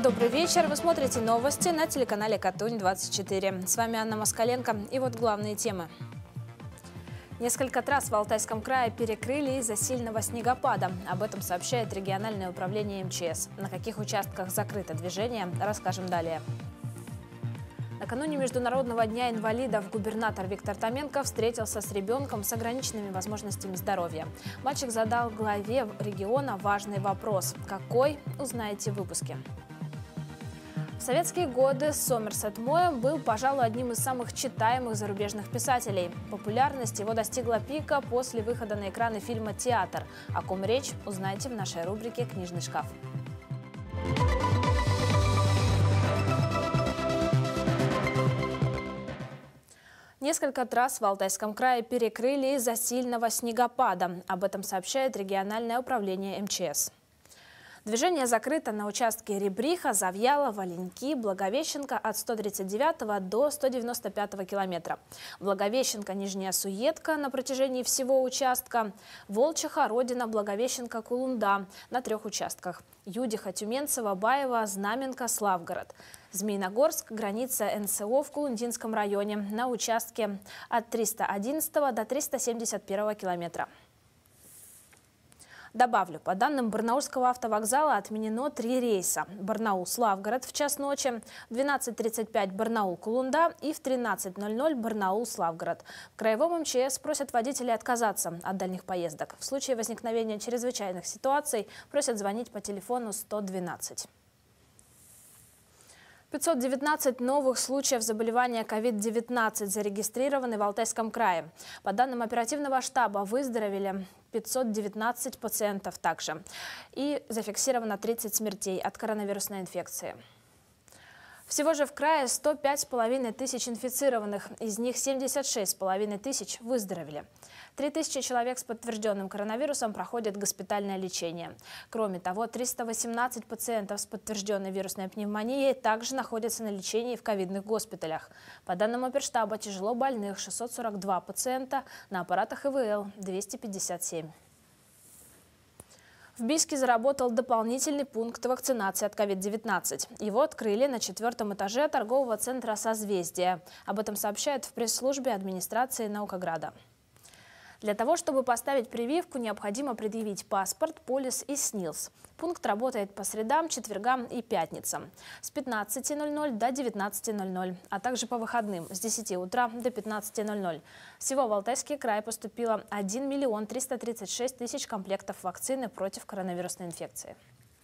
Добрый вечер. Вы смотрите новости на телеканале Катунь-24. С вами Анна Москаленко. И вот главные темы. Несколько трасс в Алтайском крае перекрыли из-за сильного снегопада. Об этом сообщает региональное управление МЧС. На каких участках закрыто движение, расскажем далее. Накануне Международного дня инвалидов губернатор Виктор Томенко встретился с ребенком с ограниченными возможностями здоровья. Мальчик задал главе региона важный вопрос. Какой? Узнаете в выпуске. В советские годы Сомерсет Моэм был, пожалуй, одним из самых читаемых зарубежных писателей. Популярность его достигла пика после выхода на экраны фильма «Театр». О ком речь, узнаете в нашей рубрике «Книжный шкаф». Несколько трасс в Алтайском крае перекрыли из-за сильного снегопада. Об этом сообщает региональное управление МЧС. Движение закрыто на участке Ребриха, Завьялова, Леньки, Благовещенко от 139 до 195 километра. Благовещенко, Нижняя Суетка на протяжении всего участка. Волчиха, Родина, Благовещенко, Кулунда на 3 участках. Юдиха, Тюменцево, Баево, Знаменка, Славгород. Змеиногорск, граница НСО в Кулундинском районе на участке от 311 до 371 километра. Добавлю, по данным Барнаульского автовокзала отменено 3 рейса. Барнаул-Славгород в час ночи, в 12:35 Барнаул-Кулунда и в 13:00 Барнаул-Славгород. В Краевом МЧС просят водителей отказаться от дальних поездок. В случае возникновения чрезвычайных ситуаций просят звонить по телефону 112. 519 новых случаев заболевания COVID-19 зарегистрированы в Алтайском крае. По данным оперативного штаба, выздоровели 519 пациентов также. И зафиксировано 30 смертей от коронавирусной инфекции. Всего же в крае 105,5 тысяч инфицированных, из них 76,5 тысяч выздоровели. 3000 человек с подтвержденным коронавирусом проходят госпитальное лечение. Кроме того, 318 пациентов с подтвержденной вирусной пневмонией также находятся на лечении в ковидных госпиталях. По данным оперштаба, тяжело больных 642 пациента, на аппаратах ИВЛ 257. В Бийске заработал дополнительный пункт вакцинации от COVID-19. Его открыли на 4-м этаже торгового центра «Созвездие». Об этом сообщают в пресс-службе администрации Наукограда. Для того, чтобы поставить прививку, необходимо предъявить паспорт, полис и СНИЛС. Пункт работает по средам, четвергам и пятницам с 15:00 до 19:00, а также по выходным с 10 утра до 15:00. Всего в Алтайский край поступило 1 336 000 комплектов вакцины против коронавирусной инфекции.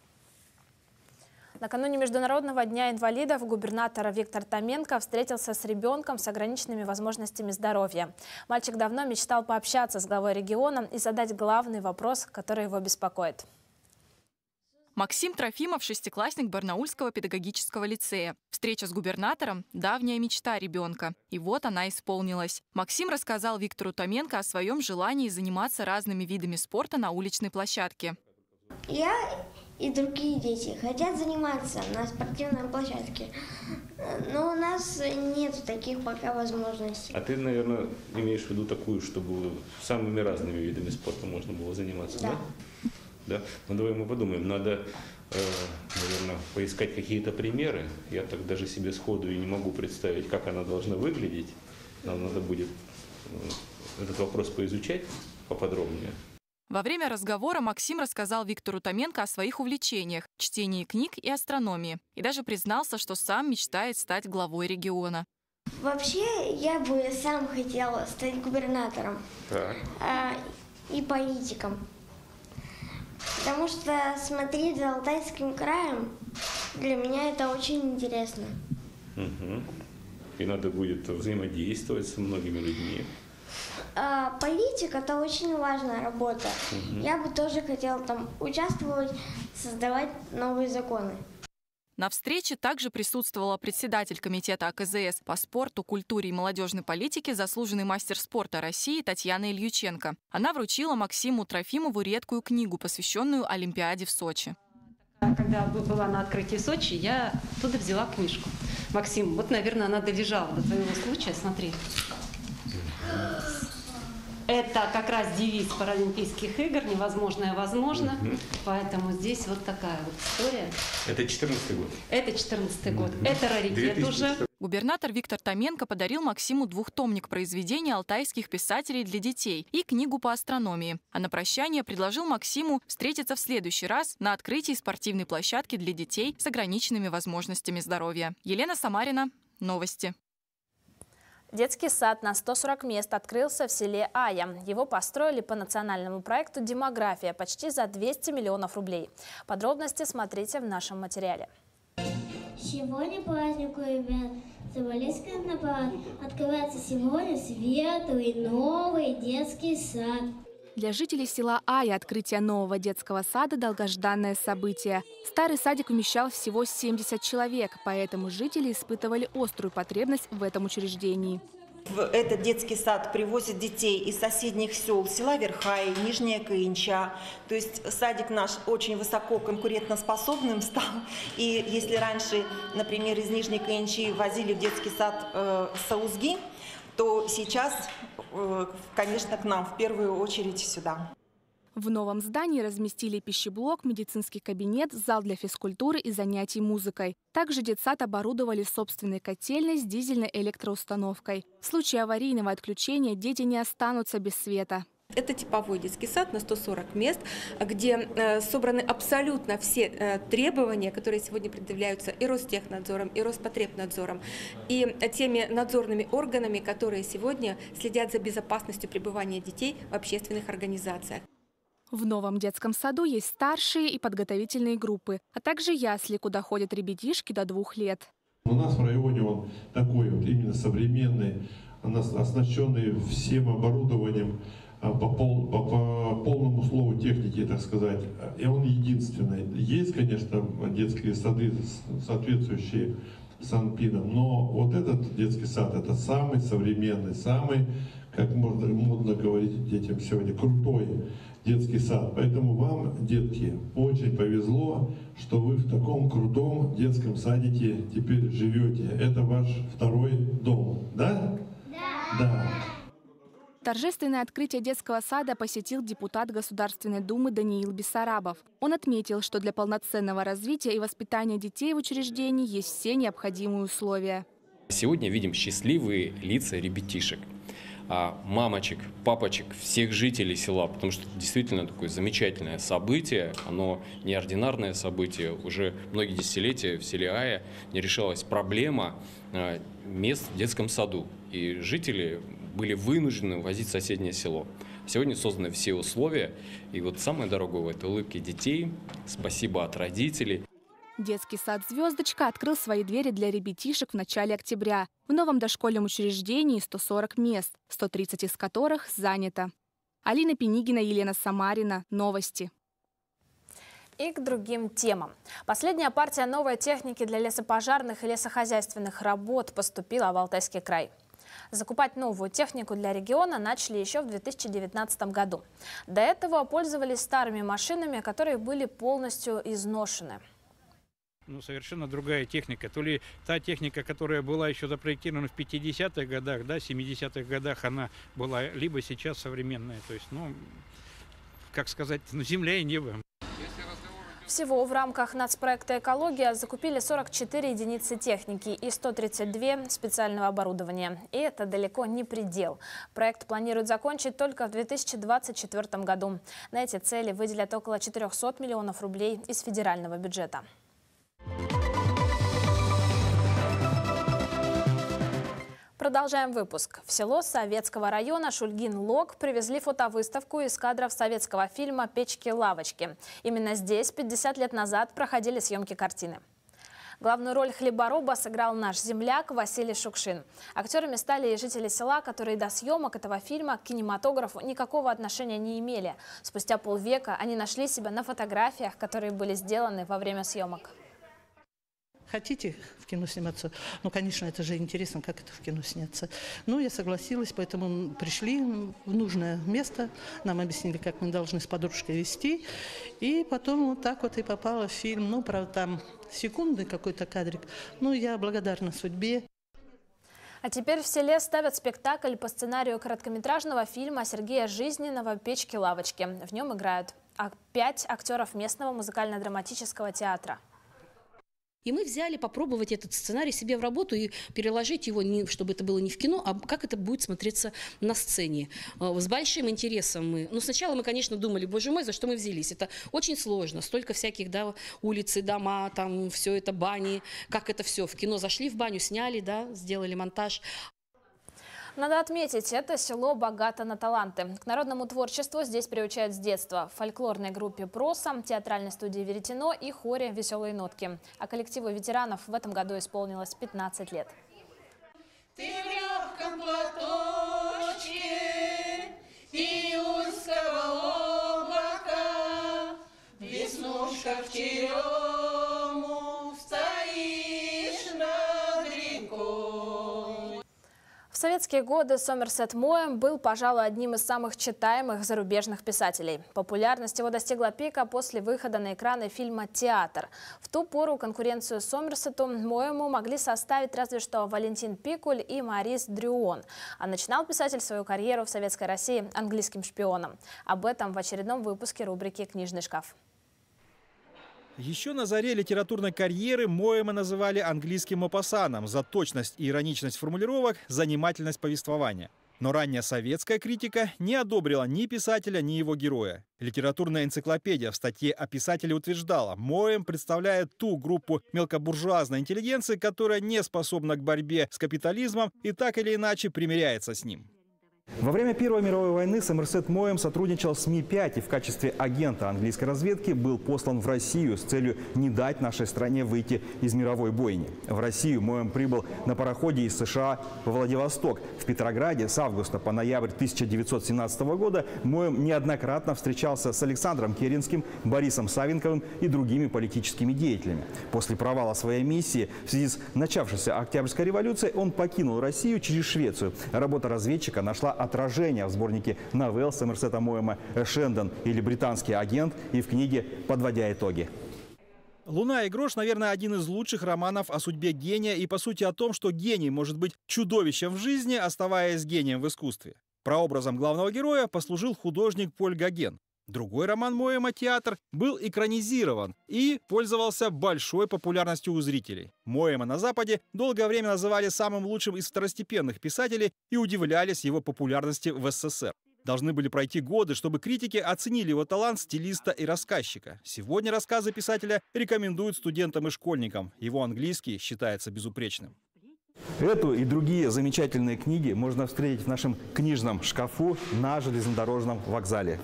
Накануне Международного дня инвалидов губернатор Виктор Томенко встретился с ребенком с ограниченными возможностями здоровья. Мальчик давно мечтал пообщаться с главой региона и задать главный вопрос, который его беспокоит. Максим Трофимов – шестиклассник Барнаульского педагогического лицея. Встреча с губернатором – давняя мечта ребенка. И вот она исполнилась. Максим рассказал Виктору Томенко о своем желании заниматься разными видами спорта на уличной площадке. Я и другие дети хотят заниматься на спортивной площадке, но у нас нет таких пока возможностей. А ты, наверное, имеешь в виду такую, чтобы самыми разными видами спорта можно было заниматься, да? Да? Ну давай мы подумаем, надо, наверное, поискать какие-то примеры. Я так даже себе сходу и не могу представить, как она должна выглядеть. Нам надо будет этот вопрос поизучать поподробнее. Во время разговора Максим рассказал Виктору Томенко о своих увлечениях – чтении книг и астрономии. И даже признался, что сам мечтает стать главой региона. Вообще, я бы сам хотел стать губернатором и политиком. Потому что смотреть за Алтайским краем для меня это очень интересно. Угу. И надо будет взаимодействовать со многими людьми. Политик – это очень важная работа. Я бы тоже хотела там участвовать, создавать новые законы. На встрече также присутствовала председатель комитета АКЗС по спорту, культуре и молодежной политике, заслуженный мастер спорта России Татьяна Ильюченко. Она вручила Максиму Трофимову редкую книгу, посвященную Олимпиаде в Сочи. Когда была на открытии Сочи, я оттуда взяла книжку. Максим, вот, наверное, она долежала до твоего случая. Смотри. Это как раз девиз Паралимпийских игр «Невозможное возможно». Поэтому здесь вот такая вот история. Это 14-й год? Это 14-й год. Это раритет уже. Губернатор Виктор Томенко подарил Максиму двухтомник произведений алтайских писателей для детей и книгу по астрономии. А на прощание предложил Максиму встретиться в следующий раз на открытии спортивной площадки для детей с ограниченными возможностями здоровья. Елена Самарина, новости. Детский сад на 140 мест открылся в селе Ая. Его построили по национальному проекту «Демография» почти за 200 миллионов рублей. Подробности смотрите в нашем материале. Сегодня праздник, ребят. Заболельский напад. Открывается сегодня светлый новый детский сад. Для жителей села Ая открытие нового детского сада – долгожданное событие. Старый садик вмещал всего 70 человек, поэтому жители испытывали острую потребность в этом учреждении. В этот детский сад привозят детей из соседних сел, села Верхай, Нижняя Каинча. То есть садик наш очень высоко конкурентоспособным стал. И если раньше, например, из Нижней Каинчи возили в детский сад саузги, то сейчас, конечно, к нам в первую очередь сюда. В новом здании разместили пищеблок, медицинский кабинет, зал для физкультуры и занятий музыкой. Также детсад оборудовали собственной котельной с дизельной электроустановкой. В случае аварийного отключения дети не останутся без света. Это типовой детский сад на 140 мест, где собраны абсолютно все требования, которые сегодня предъявляются и Ростехнадзором, и Роспотребнадзором, и теми надзорными органами, которые сегодня следят за безопасностью пребывания детей в общественных организациях. В новом детском саду есть старшие и подготовительные группы, а также ясли, куда ходят ребятишки до 2 лет. У нас в районе он такой вот именно современный, оснащенный всем оборудованием, по полному слову техники, так сказать, и он единственный. Есть, конечно, детские сады, соответствующие Санпинам, но вот этот детский сад – это самый современный, самый, как можно модно говорить детям сегодня, крутой детский сад. Поэтому вам, детки, очень повезло, что вы в таком крутом детском садике теперь живете. Это ваш второй дом, да? Да. Торжественное открытие детского сада посетил депутат Государственной Думы Даниил Бессарабов. Он отметил, что для полноценного развития и воспитания детей в учреждении есть все необходимые условия. Сегодня видим счастливые лица ребятишек, мамочек, папочек, всех жителей села, потому что это действительно такое замечательное событие, оно неординарное событие. Уже многие десятилетия в селе Ая не решалась проблема мест в детском саду, и жители были вынуждены возить в соседнее село. Сегодня созданы все условия, и вот самое дорогое – это улыбки детей, спасибо от родителей. Детский сад «Звездочка» открыл свои двери для ребятишек в начале октября. В новом дошкольном учреждении 140 мест, 130 из которых занято. Алина Пенигина, Елена Самарина. Новости. И к другим темам. Последняя партия новой техники для лесопожарных и лесохозяйственных работ поступила в Алтайский край. Закупать новую технику для региона начали еще в 2019 году. До этого пользовались старыми машинами, которые были полностью изношены. Совершенно другая техника. То ли та техника, которая была еще запроектирована в 50-х годах, 70-х годах, она была, либо сейчас современная. То есть, как сказать, земля и небо. Всего в рамках нацпроекта «Экология» закупили 44 единицы техники и 132 специального оборудования. И это далеко не предел. Проект планируют закончить только в 2024 году. На эти цели выделят около 400 миллионов рублей из федерального бюджета. Продолжаем выпуск. В село Советского района Шульгин-Лог привезли фотовыставку из кадров советского фильма «Печки-лавочки». Именно здесь 50 лет назад проходили съемки картины. Главную роль хлебороба сыграл наш земляк Василий Шукшин. Актерами стали и жители села, которые до съемок этого фильма к кинематографу никакого отношения не имели. Спустя полвека они нашли себя на фотографиях, которые были сделаны во время съемок. Хотите в кино сниматься? Конечно, это же интересно, как это в кино сняться. Я согласилась, поэтому пришли в нужное место. Нам объяснили, как мы должны с подружкой вести. И потом вот так вот и попала в фильм. Правда, там секундный какой-то кадрик. Я благодарна судьбе. А теперь в селе ставят спектакль по сценарию короткометражного фильма Сергея Жизненного «Печки-лавочки». В нем играют 5 актеров местного музыкально-драматического театра. И мы взяли попробовать этот сценарий себе в работу и переложить его, чтобы это было не в кино, а как это будет смотреться на сцене. С большим интересом мы... Ну, сначала мы, конечно, думали, боже мой, за что мы взялись. Это очень сложно. Столько всяких, да, улицы, дома, там все это, бани. Как это все в кино. Зашли в баню, сняли, да, сделали монтаж. Надо отметить, это село богато на таланты. К народному творчеству здесь приучают с детства. В фольклорной группе «Проса», театральной студии «Веретено» и хоре «Веселые нотки». А коллективу ветеранов в этом году исполнилось 15 лет. Ты в легком платочке июльского облака, в веснушках черему стоишь над рекой. В советские годы Сомерсет Моэм был, пожалуй, одним из самых читаемых зарубежных писателей. Популярность его достигла пика после выхода на экраны фильма «Театр». В ту пору конкуренцию Сомерсету Моэму могли составить разве что Валентин Пикуль и Морис Дрюон. А начинал писатель свою карьеру в Советской России английским шпионом. Об этом в очередном выпуске рубрики «Книжный шкаф». Еще на заре литературной карьеры Моэма называли английским Мопассаном за точность и ироничность формулировок, занимательность повествования. Но ранняя советская критика не одобрила ни писателя, ни его героя. Литературная энциклопедия в статье о писателе утверждала, Моэм представляет ту группу мелкобуржуазной интеллигенции, которая не способна к борьбе с капитализмом и так или иначе примиряется с ним. Во время Первой мировой войны Сомерсет Моэм сотрудничал с Ми-5 и в качестве агента английской разведки был послан в Россию с целью не дать нашей стране выйти из мировой бойни. В Россию Моэм прибыл на пароходе из США во Владивосток. В Петрограде с августа по ноябрь 1917 года Моэм неоднократно встречался с Александром Керенским, Борисом Савенковым и другими политическими деятелями. После провала своей миссии в связи с начавшейся Октябрьской революцией он покинул Россию через Швецию. Работа разведчика нашла отражение в сборнике новелл Сомерсета Моэма «Шендон» или «Британский агент» и в книге «Подводя итоги». «Луна и грош», наверное, один из лучших романов о судьбе гения и, по сути, о том, что гений может быть чудовищем в жизни, оставаясь гением в искусстве. Прообразом главного героя послужил художник Поль Гоген. Другой роман Моэма «Театр» был экранизирован и пользовался большой популярностью у зрителей. Моэма на Западе долгое время называли самым лучшим из второстепенных писателей и удивлялись его популярности в СССР. Должны были пройти годы, чтобы критики оценили его талант стилиста и рассказчика. Сегодня рассказы писателя рекомендуют студентам и школьникам. Его английский считается безупречным. Эту и другие замечательные книги можно встретить в нашем книжном шкафу на железнодорожном вокзале.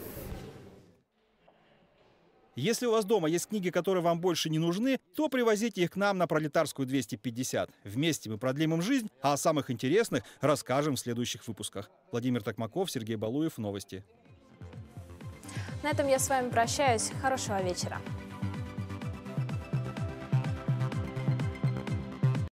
Если у вас дома есть книги, которые вам больше не нужны, то привозите их к нам на Пролетарскую 250. Вместе мы продлим им жизнь, а о самых интересных расскажем в следующих выпусках. Владимир Токмаков, Сергей Балуев. Новости. На этом я с вами прощаюсь. Хорошего вечера.